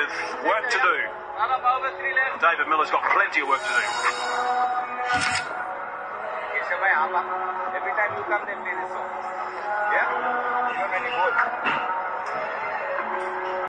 with work to do. David Miller's got plenty of work to do. Keshav, every time you come, they play this song.